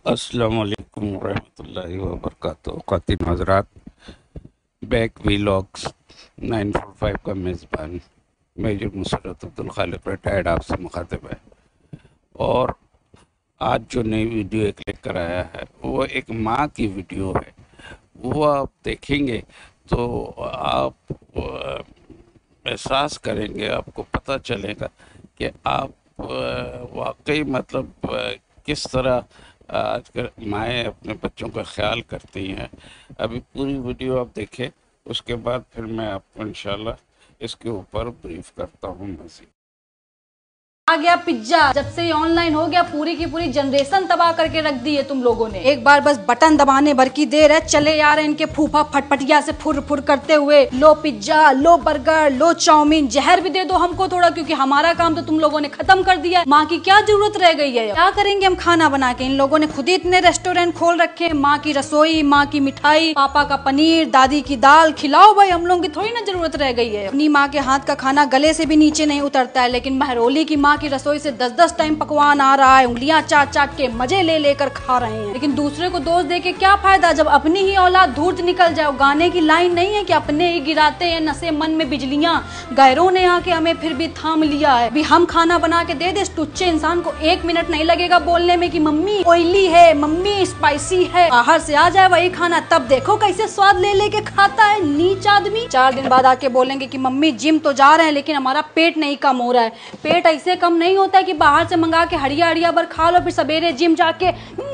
अस्सलाम वालेकुम रहमतुल्लाहि व बरकातुहू। ख़वातीन हज़रात, बैक वीलॉग्स 945 का मेज़बान मेजर मुसर्रत अब्दुल खालिक रिटायर्ड आपसे मुखातिब है। और आज जो नई वीडियो एक लेकर आया है वो एक माँ की वीडियो है। वो आप देखेंगे तो आप एहसास करेंगे, आपको पता चलेगा कि आप वाकई मतलब किस तरह आजकल माएँ अपने बच्चों का ख्याल करती हैं। अभी पूरी वीडियो आप देखें, उसके बाद फिर मैं आपको इंशाल्लाह इसके ऊपर ब्रीफ करता हूँ मज़ीद। आ गया पिज्जा। जब से ऑनलाइन हो गया पूरी की पूरी जनरेशन तबाह करके रख दी है तुम लोगों ने। एक बार बस बटन दबाने भर की देर है, चले यार इनके फूफा फटफटिया से फुर फुर करते हुए, लो पिज्जा, लो बर्गर, लो चाउमीन, जहर भी दे दो हमको थोड़ा, क्योंकि हमारा काम तो तुम लोगों ने खत्म कर दिया है। माँ की क्या जरूरत रह गई है? क्या करेंगे हम खाना बना के? इन लोगों ने खुद ही इतने रेस्टोरेंट खोल रखे हैं। माँ की रसोई, माँ की मिठाई, पापा का पनीर, दादी की दाल, खिलाओ भाई। हम लोगों की थोड़ी ना जरूरत रह गई है। अपनी माँ के हाथ का खाना गले से भी नीचे नहीं उतरता है, लेकिन महरोली की माँ की रसोई से 10-10 टाइम पकवान आ रहा है, उंगलियां चाट चाट के मजे ले लेकर खा रहे हैं। लेकिन दूसरे को दोष दे के क्या फायदा जब अपनी ही औलाद धूर्त निकल जाए। गाने की लाइन नहीं है कि अपने ही गिराते हैं नशे मन में बिजलियां, गैरों ने आके हमें फिर भी थाम लिया है। भी हम खाना बना के दे दे, टुच्चे इंसान को 1 मिनट नहीं लगेगा बोलने में कि मम्मी ऑयली है, मम्मी स्पाइसी है। बाहर से आ जाए वही खाना, तब देखो कैसे स्वाद ले लेके खाता है नीच आदमी। 4 दिन बाद आके बोलेंगे कि मम्मी जिम तो जा रहे हैं लेकिन हमारा पेट नहीं कम हो रहा है। पेट ऐसे कम नहीं होता है कि बाहर से मंगा के हड़िया हड़िया भर खा लो, फिर सवेरे जिम जाके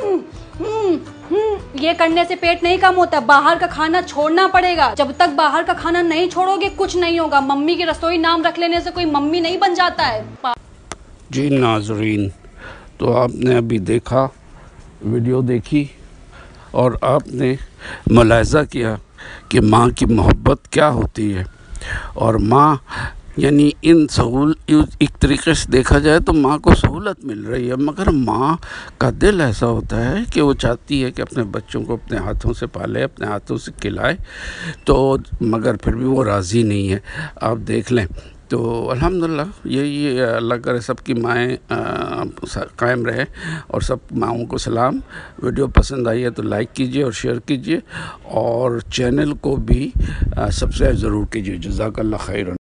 ये करने से पेट नहीं कम होता। बाहर का खाना छोड़ना पड़ेगा। जब तक बाहर का खाना नहीं छोड़ोगे कुछ नहीं होगा। मम्मी की रसोई नाम रख लेने से कोई मम्मी नहीं बन जाता है। जी नाजरीन, तो आपने अभी देखा, वीडियो देखी और आपने मुलाहिज़ा किया कि माँ की मोहब्बत क्या होती है। और माँ यानी एक तरीके से देखा जाए तो माँ को सहूलत मिल रही है, मगर माँ का दिल ऐसा होता है कि वो चाहती है कि अपने बच्चों को अपने हाथों से पाले, अपने हाथों से खिलाए, तो मगर फिर भी वो राज़ी नहीं है। आप देख लें तो अल्हम्दुलिल्लाह, यही अल्लाह करे सबकी माएँ कायम रहे। और सब माओं को सलाम। वीडियो पसंद आई है तो लाइक कीजिए और शेयर कीजिए, और चैनल को भी सब्सक्राइब ज़रूर कीजिए। जज़ाकल्लाह खैरन।